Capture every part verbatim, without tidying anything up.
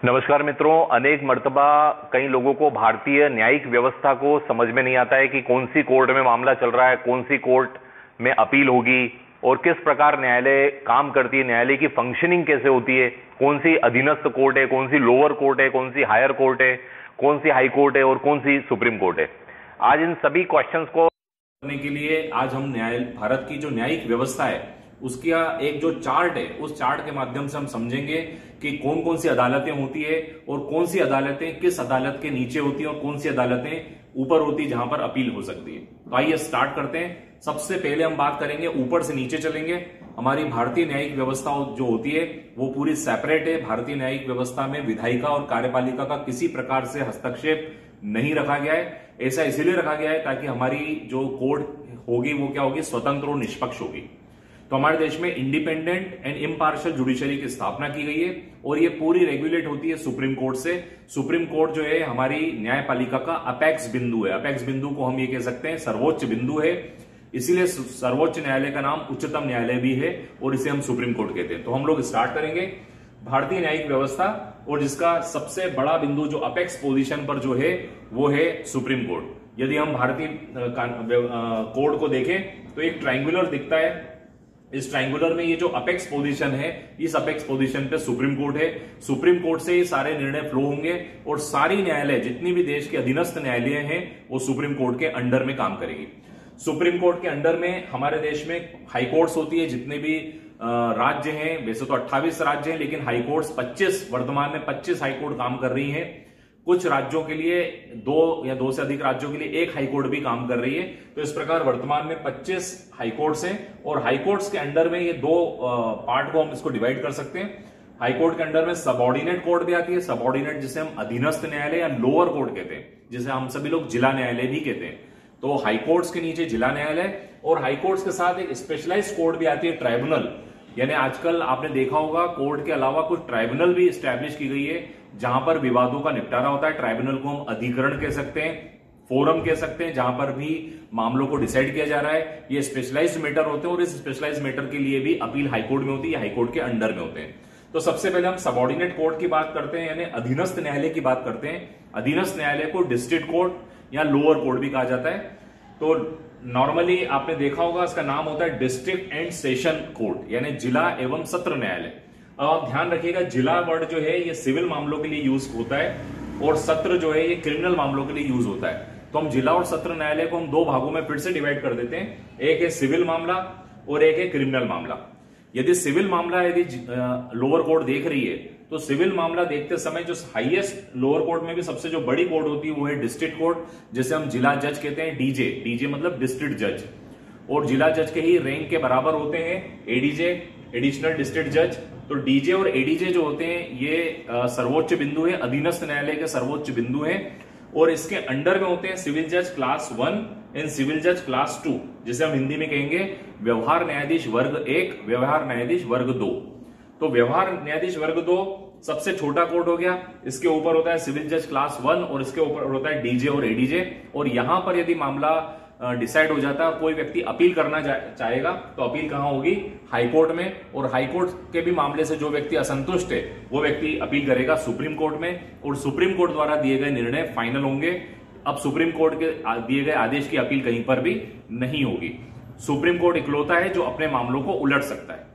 नमस्कार मित्रों। अनेक मर्तबा कई लोगों को भारतीय न्यायिक व्यवस्था को समझ में नहीं आता है कि कौन सी कोर्ट में मामला चल रहा है, कौन सी कोर्ट में अपील होगी और किस प्रकार न्यायालय काम करती है, न्यायालय की फंक्शनिंग कैसे होती है, कौन सी अधीनस्थ कोर्ट है, कौन सी लोअर कोर्ट है, कौन सी हायर कोर्ट है, कौन सी हाई कोर्ट है और कौन सी सुप्रीम कोर्ट है। आज इन सभी क्वेश्चंस को करने के लिए आज हम न्याय भारत की जो न्यायिक व्यवस्था है उसका एक जो चार्ट है उस चार्ट के माध्यम से हम समझेंगे कि कौन कौन सी अदालतें होती है और कौन सी अदालतें किस अदालत के नीचे होती है और कौन सी अदालतें ऊपर होती है जहां पर अपील हो सकती है। तो आइए स्टार्ट करते हैं। सबसे पहले हम बात करेंगे, ऊपर से नीचे चलेंगे। हमारी भारतीय न्यायिक व्यवस्था जो होती है वो पूरी सेपरेट है। भारतीय न्यायिक व्यवस्था में विधायिका और कार्यपालिका का किसी प्रकार से हस्तक्षेप नहीं रखा गया है। ऐसा इसीलिए रखा गया है ताकि हमारी जो कोर्ट होगी वो क्या होगी, स्वतंत्र और निष्पक्ष होगी। तो हमारे देश में इंडिपेंडेंट एंड इम्पार्शियल जुडिशरी की स्थापना की गई है और ये पूरी रेगुलेट होती है सुप्रीम कोर्ट से। सुप्रीम कोर्ट जो है हमारी न्यायपालिका का अपेक्स बिंदु है। अपेक्स बिंदु को हम ये कह सकते हैं सर्वोच्च बिंदु है, इसीलिए सर्वोच्च न्यायालय का नाम उच्चतम न्यायालय भी है और इसे हम सुप्रीम कोर्ट कहते हैं। तो हम लोग स्टार्ट करेंगे भारतीय न्यायिक व्यवस्था, और जिसका सबसे बड़ा बिंदु जो अपेक्स पोजीशन पर जो है वो है सुप्रीम कोर्ट। यदि हम भारतीय कोर्ट को देखें तो एक ट्रायंगुलर दिखता है। इस ट्रायंगुलर में ये जो अपेक्स पोजीशन है, इस अपेक्स पोजीशन पे सुप्रीम कोर्ट है। सुप्रीम कोर्ट से ये सारे निर्णय फ्लो होंगे और सारी न्यायालय जितनी भी देश के अधीनस्थ न्यायालय हैं वो सुप्रीम कोर्ट के अंडर में काम करेगी। सुप्रीम कोर्ट के अंडर में हमारे देश में हाई कोर्ट्स होती है। जितने भी राज्य हैं, वैसे तो अट्ठाईस राज्य हैं लेकिन हाई कोर्ट्स पच्चीस, वर्तमान में पच्चीस हाई कोर्ट काम कर रही है। कुछ राज्यों के लिए दो या दो से अधिक राज्यों के लिए एक हाई कोर्ट भी काम कर रही है। तो इस प्रकार वर्तमान में पच्चीस हाई कोर्ट्स हैं और हाई कोर्ट्स के अंडर में ये दो पार्ट को हम इसको डिवाइड कर सकते हैं। हाई कोर्ट के अंडर में सबऑर्डिनेट कोर्ट भी आती है। सबऑर्डिनेट जिसे हम अधीनस्थ न्यायालय या लोअर कोर्ट कहते हैं, जिसे हम सभी लोग जिला न्यायालय भी कहते हैं। तो हाई कोर्ट्स के नीचे जिला न्यायालय और हाई कोर्ट्स के साथ एक स्पेशलाइज्ड कोर्ट भी आती है, ट्राइब्यूनल। यानी आजकल आपने देखा होगा कोर्ट के अलावा कुछ ट्राइब्यूनल भी स्टैब्लिश की गई है जहां पर विवादों का निपटारा होता है। ट्राइब्यूनल को हम अधिकरण कह सकते हैं, फोरम कह सकते हैं, जहां पर भी मामलों को डिसाइड किया जा रहा है। ये स्पेशलाइज्ड मैटर होते हैं और इस स्पेशलाइज्ड मैटर के लिए भी अपील हाईकोर्ट में होती है, हाईकोर्ट के अंडर में होते हैं। तो सबसे पहले हम सबऑर्डिनेट कोर्ट की बात करते हैं, यानी अधीनस्थ न्यायालय की बात करते हैं। अधीनस्थ न्यायालय को डिस्ट्रिक्ट कोर्ट या लोअर कोर्ट भी कहा जाता है। तो नॉर्मली आपने देखा होगा इसका नाम होता है डिस्ट्रिक्ट एंड सेशन कोर्ट, यानी जिला एवं सत्र न्यायालय। अब आप ध्यान रखिएगा, जिला वर्ड जो है ये सिविल मामलों के लिए यूज होता है और सत्र जो है ये क्रिमिनल मामलों के लिए यूज होता है। तो हम जिला और सत्र न्यायालय को हम दो भागों में फिर से डिवाइड कर देते हैं। एक है सिविल मामला और एक है क्रिमिनल मामला। यदि सिविल मामला यदि लोअर कोर्ट देख रही है तो सिविल मामला देखते समय जो हाईएस्ट लोअर कोर्ट में भी सबसे जो बड़ी कोर्ट होती है वो है डिस्ट्रिक्ट कोर्ट, जिसे हम जिला जज कहते हैं। डीजे डीजे मतलब डिस्ट्रिक्ट जज, और जिला जज के ही रैंक के बराबर होते हैं एडीजे, एडिशनल डिस्ट्रिक्ट जज। तो डीजे और एडीजे जो होते हैं ये सर्वोच्च बिंदु है, अधीनस्थ न्यायालय के सर्वोच्च बिंदु है। और इसके अंडर में होते हैं सिविल जज क्लास वन एंड सिविल जज क्लास टू, जिसे हम हिंदी में कहेंगे व्यवहार न्यायाधीश वर्ग एक, व्यवहार न्यायाधीश वर्ग दो। तो व्यवहार न्यायाधीश वर्ग दो सबसे छोटा कोर्ट हो गया। इसके ऊपर होता है सिविल जज क्लास वन और इसके ऊपर होता है डीजे और एडीजे। और यहां पर यदि मामला डिसाइड हो जाता है, कोई व्यक्ति अपील करना चाहेगा तो अपील कहां होगी, हाईकोर्ट में। और हाईकोर्ट के भी मामले से जो व्यक्ति असंतुष्ट है वो व्यक्ति अपील करेगा सुप्रीम कोर्ट में, और सुप्रीम कोर्ट द्वारा दिए गए निर्णय फाइनल होंगे। अब सुप्रीम कोर्ट के दिए गए आदेश की अपील कहीं पर भी नहीं होगी। सुप्रीम कोर्ट इकलौता है जो अपने मामलों को उलट सकता है।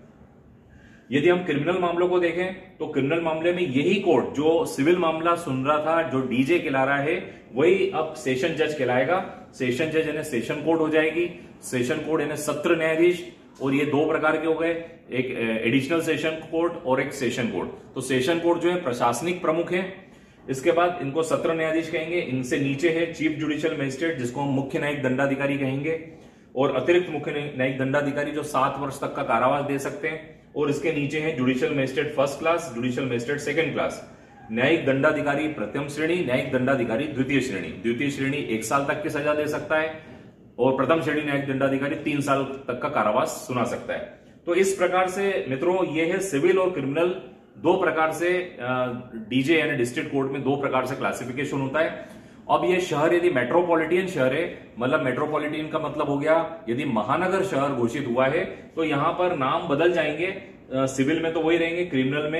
यदि हम क्रिमिनल मामलों को देखें तो क्रिमिनल मामले में यही कोर्ट जो सिविल मामला सुन रहा था, जो डीजे कहला रहा है, वही अब सेशन जज कहलाएगा। सेशन जज यानी सेशन कोर्ट हो जाएगी। सेशन कोर्ट यानी सत्र न्यायाधीश, और ये दो प्रकार के हो गए, एक एडिशनल सेशन कोर्ट और एक सेशन कोर्ट। तो सेशन कोर्ट जो है प्रशासनिक प्रमुख है। इसके बाद इनको सत्र न्यायाधीश कहेंगे। इनसे नीचे है चीफ जुडिशियल मजिस्ट्रेट, जिसको हम मुख्य न्यायिक दंडाधिकारी कहेंगे, और अतिरिक्त मुख्य न्यायिक दंडाधिकारी जो सात वर्ष तक का कारावास दे सकते हैं। और इसके नीचे है judicial magistrate first class, judicial magistrate second class, न्यायिक दंडाधिकारी प्रथम श्रेणी, न्यायिक दंडाधिकारी द्वितीय श्रेणी। द्वितीय श्रेणी एक साल तक की सजा दे सकता है और प्रथम श्रेणी न्यायिक दंडाधिकारी तीन साल तक का कारावास सुना सकता है। तो इस प्रकार से मित्रों ये है सिविल और क्रिमिनल दो प्रकार से, डीजे यानी डिस्ट्रिक्ट कोर्ट में दो प्रकार से क्लासिफिकेशन होता है। अब ये शहर यदि मेट्रोपॉलिटन शहर है, मतलब मेट्रोपॉलिटन का मतलब हो गया यदि महानगर शहर घोषित हुआ है तो यहां पर नाम बदल जाएंगे। सिविल में तो वही रहेंगे, क्रिमिनल में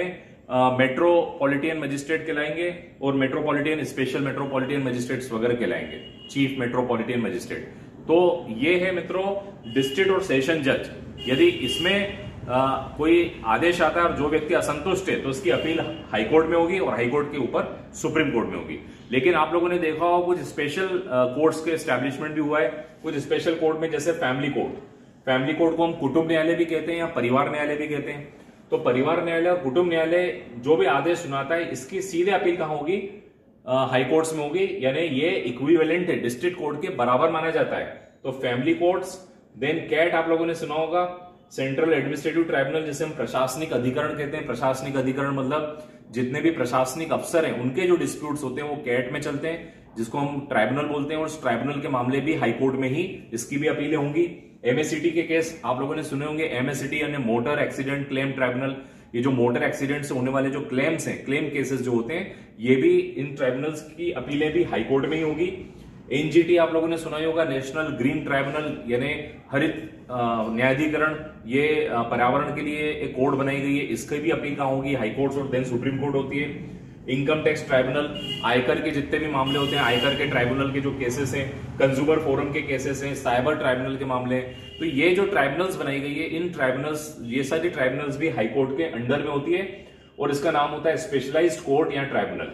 मेट्रोपॉलिटन मजिस्ट्रेट कहलाएंगे और मेट्रोपॉलिटन स्पेशल मेट्रोपॉलिटन मजिस्ट्रेट्स वगैरह कहलाएंगे, चीफ मेट्रोपॉलिटन मजिस्ट्रेट। तो ये है मित्रों डिस्ट्रिक्ट और सेशन जज। यदि इसमें आ, कोई आदेश आता है और जो व्यक्ति असंतुष्ट है तो उसकी अपील हाई कोर्ट में होगी और हाई कोर्ट के ऊपर सुप्रीम कोर्ट में होगी। लेकिन आप लोगों ने देखा होगा कुछ स्पेशल कोर्ट्स के एस्टैब्लिशमेंट भी हुआ है, कुछ स्पेशल कोर्ट में, जैसे फैमिली कोर्ट। फैमिली कोर्ट को हम कुटुंब न्यायालय भी कहते हैं या परिवार न्यायालय भी कहते हैं। तो परिवार न्यायालय और कुटुंब न्यायालय जो भी आदेश सुनाता है इसकी सीधे अपील कहां होगी? हाई कोर्ट्स में होगी, यानी ये इक्विवेलेंट है, डिस्ट्रिक्ट कोर्ट के बराबर माना जाता है। तो फैमिली कोर्ट्स, देन कैट आप लोगों ने सुना होगा, सेंट्रल एडमिनिस्ट्रेटिव ट्राइब्यूनल, जिसे हम प्रशासनिक अधिकरण कहते हैं। प्रशासनिक अधिकरण मतलब जितने भी प्रशासनिक अफसर हैं उनके जो डिस्प्यूट्स होते हैं वो कैट में चलते हैं, जिसको हम ट्राइब्यूनल बोलते हैं। और उस ट्राइब्यूनल के मामले भी हाई कोर्ट में ही इसकी भी अपीलें होंगी। एमएससीटी के केस आप लोगों ने सुने होंगे, एमएससीटी यानी मोटर एक्सीडेंट क्लेम ट्राइब्यूनल। ये जो मोटर एक्सीडेंट से होने वाले जो क्लेम्स हैं, क्लेम केसेस जो होते हैं, ये भी इन ट्राइब्यूनल्स की अपीलें भी हाई कोर्ट में ही होगी। एनजीटी आप लोगों ने सुना ही होगा, नेशनल ग्रीन ट्राइब्यूनल, यानी हरित न्यायाधिकरण। ये पर्यावरण के लिए एक कोड बनाई गई है, इसकी भी अपील कहां होगी? हाई कोर्ट और देन सुप्रीम कोर्ट होती है। इनकम टैक्स ट्राइब्यूनल, आयकर के जितने भी मामले होते हैं, आयकर के ट्राइब्यूनल के जो केसेस हैं, कंज्यूमर फोरम के केसेस हैं, साइबर ट्राइब्यूनल के मामले हैं। तो ये जो ट्राइब्यूनल्स बनाई गई है, इन ट्राइब्यूनल्स, ये सारी ट्राइब्यूनल्स भी हाई कोर्ट के अंडर में होती है और इसका नाम होता है स्पेशलाइज्ड कोर्ट या ट्राइब्यूनल।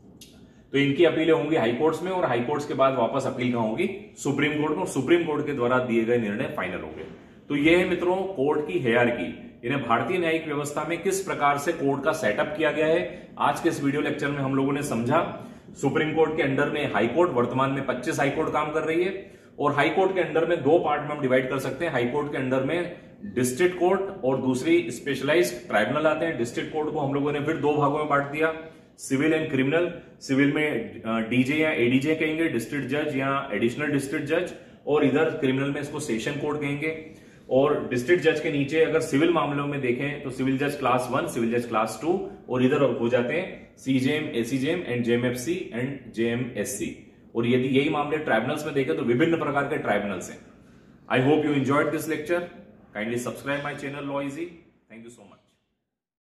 तो इनकी अपीलें होंगी हाई कोर्ट्स में और हाई कोर्ट्स के बाद वापस अपील कहां होगी? सुप्रीम कोर्ट में, और सुप्रीम कोर्ट के द्वारा दिए गए निर्णय फाइनल होंगे। तो यह है मित्रों कोर्ट की हायरार्की, इन्हें भारतीय न्यायिक व्यवस्था में किस प्रकार से कोर्ट का सेटअप किया गया है। आज के इस वीडियो लेक्चर में हम लोगों ने समझा। सुप्रीम कोर्ट के अंडर में हाई कोर्ट, वर्तमान में पच्चीस हाई कोर्ट काम कर रही है, और हाई कोर्ट के अंडर में दो पार्ट में हम डिवाइड कर सकते हैं। हाई कोर्ट के अंडर में डिस्ट्रिक्ट कोर्ट और दूसरी स्पेशलाइज्ड ट्राइब्यूनल आते हैं। डिस्ट्रिक्ट कोर्ट को हम लोगों ने फिर दो भागों में बांट दिया, सिविल एंड क्रिमिनल। सिविल में डीजे या एडीजे कहेंगे, डिस्ट्रिक्ट जज या एडिशनल डिस्ट्रिक्ट जज, और इधर क्रिमिनल में इसको सेशन कोर्ट कहेंगे। और डिस्ट्रिक्ट जज के नीचे अगर सिविल मामलों में देखें तो सिविल जज क्लास वन, सिविल जज क्लास टू, और इधर हो जाते हैं CJM, ACJM and JMFC and जेएमएससी। और यदि यही मामले ट्राइब्यूनल्स में देखें तो विभिन्न प्रकार के ट्राइब्यूनल्स हैं। I hope you enjoyed this lecture. Kindly subscribe my channel law easy. Thank you so much.